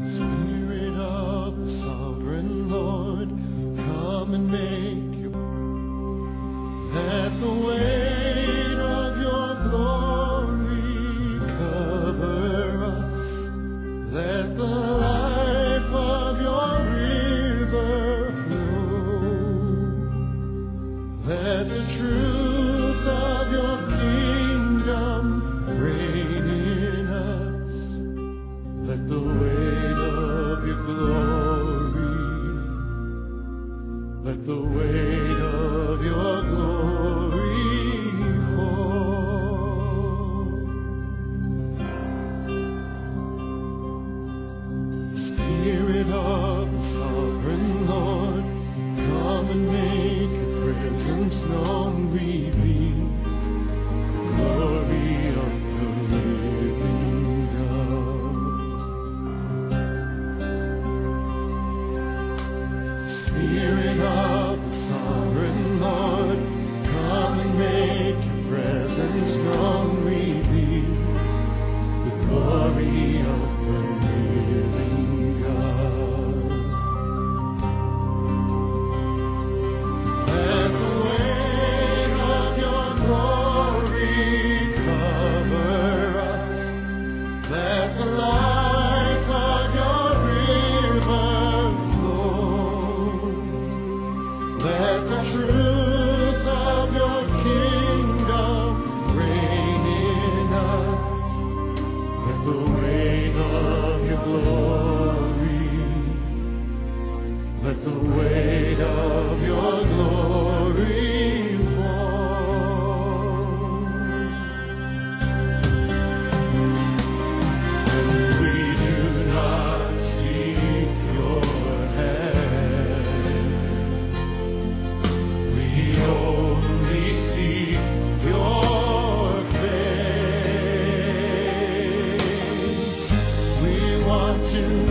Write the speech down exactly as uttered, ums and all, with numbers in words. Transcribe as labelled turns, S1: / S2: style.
S1: Spirit of the sovereign Lord, come and make your let the weight of your glory cover us. Let the life of your river flow. Let the truth of your kingdom reign in us. Let the weight of your glory, let the weight of your glory fall. Spirit of the sovereign Lord, come and make your presence known, reveal the glory of the living God. Spirit of the sovereign Lord, come and make your presence known, reveal the glory of the living God. Let the weight of your glory cover us. Let the life of your river flow. Let the truth of your kingdom reign in us. Let the weight of your glory, let the weight of your glory fall. And we do not seek your hand, we only seek your face. We want to